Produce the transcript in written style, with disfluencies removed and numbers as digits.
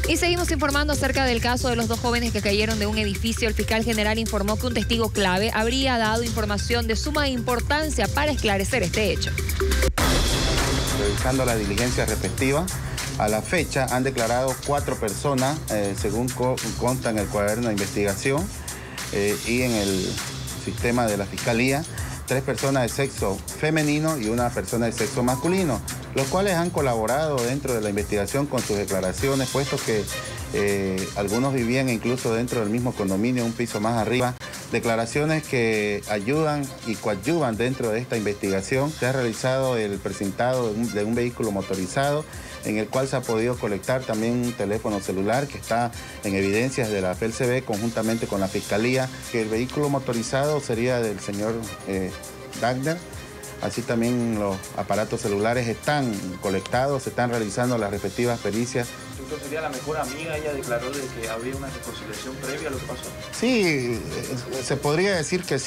Y seguimos informando acerca del caso de los dos jóvenes que cayeron de un edificio. El fiscal general informó que un testigo clave habría dado información de suma importancia para esclarecer este hecho. Revisando las diligencias respectivas, a la fecha han declarado 4 personas, según consta en el cuaderno de investigación y en el sistema de la Fiscalía, 3 personas de sexo femenino y 1 persona de sexo masculino, los cuales han colaborado dentro de la investigación con sus declaraciones, puesto que algunos vivían incluso dentro del mismo condominio, un piso más arriba. Declaraciones que ayudan y coadyuvan dentro de esta investigación. Se ha realizado el presentado de un vehículo motorizado en el cual se ha podido colectar también un teléfono celular que está en evidencias de la FELCB conjuntamente con la Fiscalía, que el vehículo motorizado sería del señor Dagner. Así también los aparatos celulares están colectados, se están realizando las respectivas pericias. ¿Usted sería la mejor amiga? Ella declaró de que habría una reconciliación previa a lo que pasó. Sí, se podría decir que sí.